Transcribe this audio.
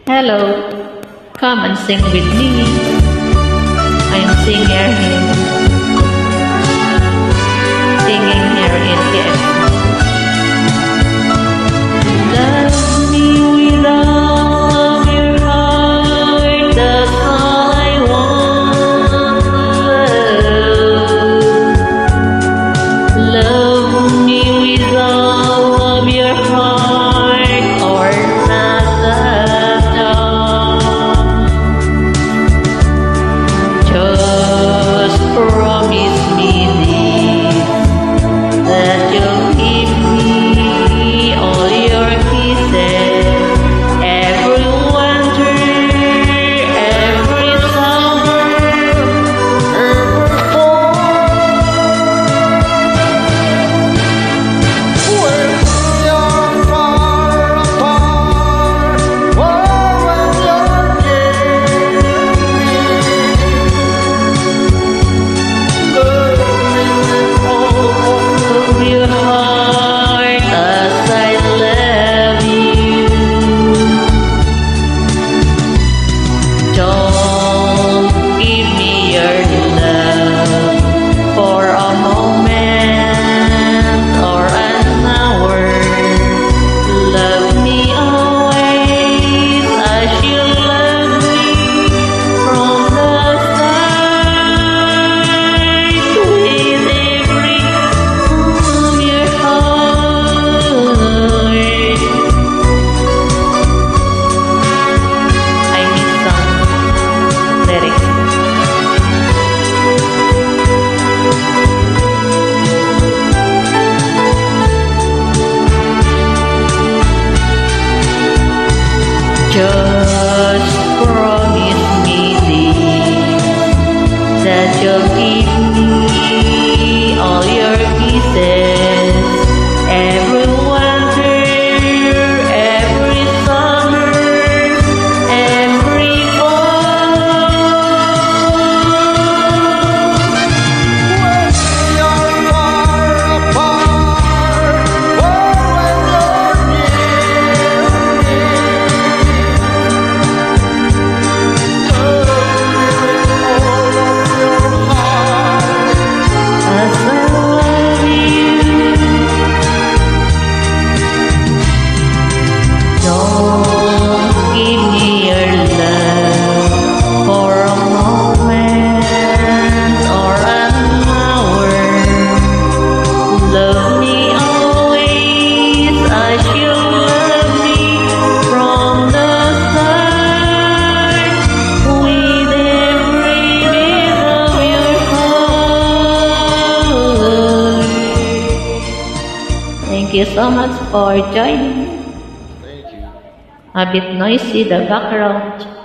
Hello, come and sing with me. I'm singer here, singing here in KFC. Love me with all of your heart, that's all I want. Love me with all of your heart, or not at all. Just promise me this, that you'll give me all your kisses, every winter, every summer, every fall. When you're far apart, or when you're near me, love me with all of your heart as I love you. Don't give me your love for a moment or an hour. Love me always as you love me from the start, with every of your heart. I miss some lyrics. Just promise me this, that you'll give me all your kisses, every winter, every summer, every fall. When you're far apart, or when you're near me, love me with all of your heart as I love you. Don't give me your love for a moment or an hour. Love me always as you love me from the start, with every beat of your heart. Thank you so much for joining. Thank you. A bit noisy the background.